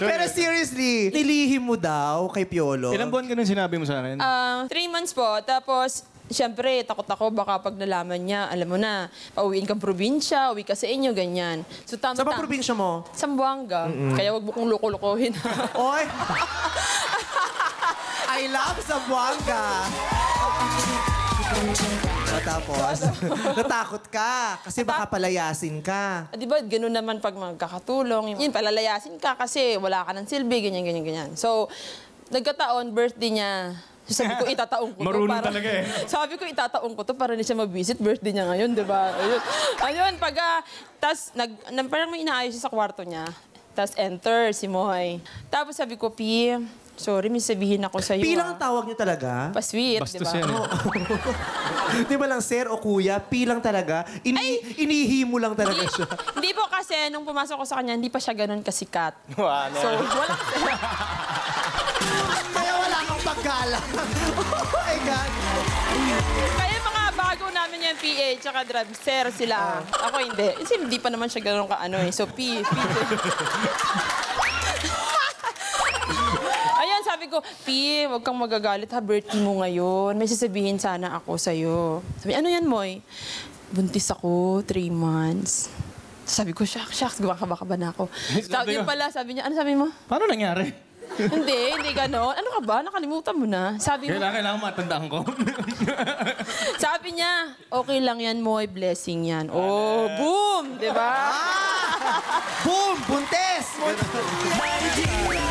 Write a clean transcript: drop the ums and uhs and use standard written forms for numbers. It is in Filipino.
Pero seriously, nilihim mo daw kay Piolo? Ilang buwan ka nung sinabi mo sa akin? 3 months po. Tapos, siyempre, takot ako baka pag nalaman niya, alam mo na, pauwiin kang probinsya, uwi ka sa inyo, ganyan. So, Sa ba probinsya mo? Sambuanga. Kaya wag mo kong loko-lokohin. Oy! I love Zamboanga! Tapos, natakot ka kasi baka palayasin ka. Di ba, gano'n naman pag magkakatulong. Yun, palalayasin ka kasi wala ka ng silbi, ganyan, ganyan, ganyan. So, nagkataon, birthday niya. So, sabi ko, itataong ko to. Marunong talaga eh. Sabi ko, itataong ko to para hindi siya mag-visit. Birthday niya ngayon, di ba? Ayun, tas, parang may inaayos siya sa kwarto niya. Tapos, enter si Moi. Tapos sabi ko, Pi, sorry, may sabihin ako sa'yo. Pi lang ang tawag niyo talaga? Pa-sweet, di ba? Di ba lang, sir o kuya? Pi lang talaga? Inihi mo lang talaga siya. Hindi po kasi, nung pumasok ko sa kanya, hindi pa siya ganun kasikat. Wala. So, wala kasi. Kaya wala kang paggalang. Oh my God. Kaya mga bago namin yung PA tsaka drumster sila. Ako hindi. Kasi hindi pa naman siya ganun ka-ano eh. So, P. Ayan, sabi ko, P, huwag kang magagalit ha, birthday mo ngayon. May sasabihin sana ako sa'yo. Sabi, ano yan, Moi? Buntis ako, 3 months. Sabi ko, shucks, gumakaba na ako. Sabi pala, sabi niya, ano sabi mo? Paano nangyari? Hindi gano'n. Ano ka ba? Nakalimutan mo na. Sabi mo, Kailangan matandaan ko. sabi niya, okay lang yan, Moi, blessing yan. Oh, boom! Diba? Boom! Buntes!